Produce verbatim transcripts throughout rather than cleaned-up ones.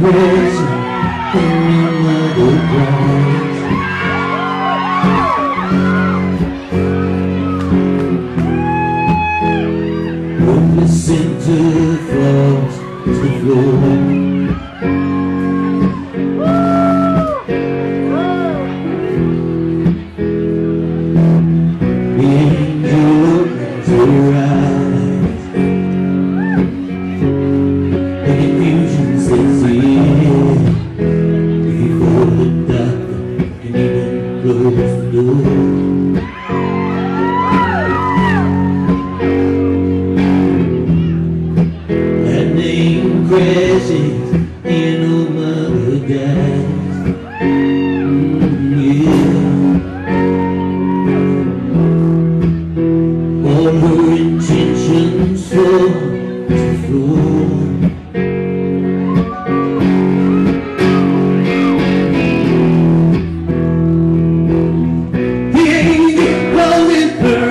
crashing in another place. When the center falls to the floor, the angel opens her eyes, the confusion sets in before the doctor can even close the door. That name crashes and oh mother dies. Mm, yeah. All her intentions fall to the floor. The angel closes her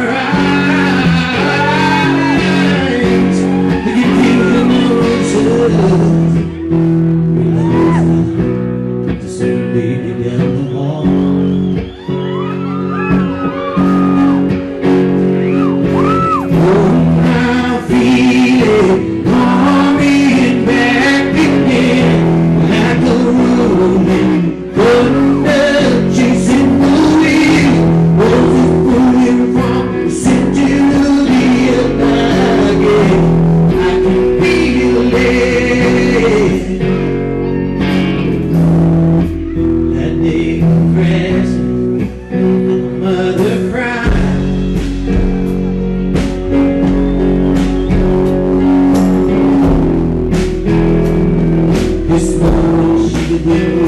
eyes, the confusion moves her. We lost her to some baby down the hall. This morning she